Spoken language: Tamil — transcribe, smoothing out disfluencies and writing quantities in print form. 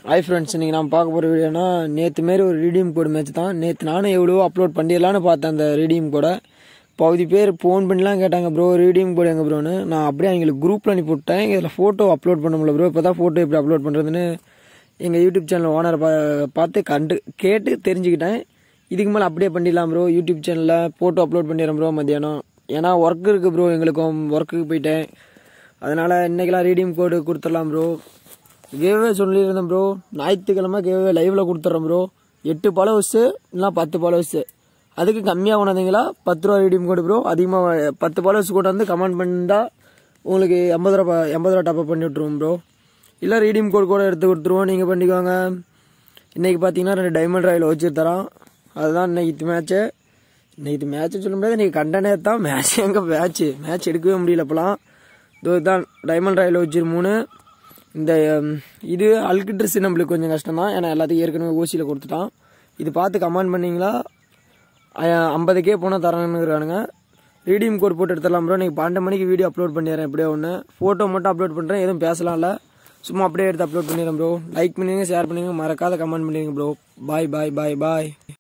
ஹாய் ஃப்ரெண்ட்ஸ், இன்றைக்கி நான் பார்க்க போகிற வீடியோனா நேற்று மாரி ஒரு ரீடீம் கோடு மேட்ச் தான். நேற்று நானும் எவ்வளோ அப்லோட் பண்ணிடலான்னு பார்த்தேன் அந்த ரீடீம் கோடை. பகுதி பேர் ஃபோன் பண்ணிலாம் கேட்டாங்க, ப்ரோ ரீடீம் கோடு எங்கே ப்ரோன்னு. நான் அப்படியே அவங்களுக்கு குரூப்பில் அனுப்பி விட்டேன். இதில் ஃபோட்டோ அப்லோட் பண்ண முடியல ப்ரோ, இப்போ தான் ஃபோட்டோ எப்படி அப்லோட் பண்ணுறதுன்னு எங்கள் யூடியூப் சேனல் ஓனரை பார்த்து கேட்டு தெரிஞ்சுக்கிட்டேன். இதுக்கு மேலே அப்படியே பண்ணிடலாம் ப்ரோ, யூடியூப் சேனலில் ஃபோட்டோ அப்லோட் பண்ணிடுறேன் ப்ரோ மத்தியானம். ஏன்னா ஒர்க் இருக்குது ப்ரோ, எங்களுக்கும் ஒர்க்குக்கு போயிட்டேன். அதனால் இன்றைக்கெலாம் ரீடீம் கோடு கொடுத்துடலாம் ப்ரோ. கேவே சொல்லியிருந்தேன் ப்ரோ, ஞாயிற்றுக்கிழமை கேவே லைவில் கொடுத்துட்றேன் ப்ரோ. 8 ஃபாலோவர்ஸு இல்லைனா 10 ஃபாலோவர்ஸு, அதுக்கு கம்மியாக கொண்டாந்தீங்களா 10 ரூபா ரீடீம் கோடு ப்ரோ. அதிகமாக 10 ஃபாலோவர்ஸ் கூட வந்து கமெண்ட் பண்ணிட்டால் உங்களுக்கு 80 ரூபா டாப்அப் பண்ணி விட்ருவோம் ப்ரோ. இல்லை ரீடீம் கோடு கூட எடுத்து கொடுத்துருவோம், நீங்கள் பண்ணிக்கோங்க. இன்றைக்கி பார்த்தீங்கன்னா 2 டைமண்ட் ராயில் வச்சு தரோம். அதுதான் இன்றைக்கி மேட்ச்சு. இன்றைக்கி மேட்ச்சு சொல்ல முடியாது, இன்றைக்கி கண்டனே தான் மேட்ச். எங்கே மேட்ச் எடுக்கவே முடியல இப்போலாம். இதுதான் டைமண்ட் ராயில் வச்சு 3. இந்த இது அல்கு ட்ரெஸ் நம்மளுக்கு கொஞ்சம் கஷ்டம் தான், ஏன்னா எல்லாத்தையும் ஏற்கனவே ஓசியில் கொடுத்துட்டான். இது பார்த்து கமெண்ட் பண்ணிங்களா 50K போனால் தரானுங்கிறானுங்க. ரீடீம் கோட் போட்டு எடுத்துடலாம் ப்ரோ. நீங்கள் 12 மணிக்கு வீடியோ அப்லோட் பண்ணிடுறேன், எப்படியோ ஒன்று ஃபோட்டோ மட்டும் அப்லோட் பண்ணுறேன், எதுவும் பேசலாம் இல்லை, சும்மா அப்படியே எடுத்து அப்லோட் பண்ணிடுறேன் ப்ரோ. லைக் பண்ணுங்க, ஷேர் பண்ணுங்க, மறக்காத கமெண்ட் பண்ணிடுங்க ப்ரோ. பாய் பாய் பாய் பாய்.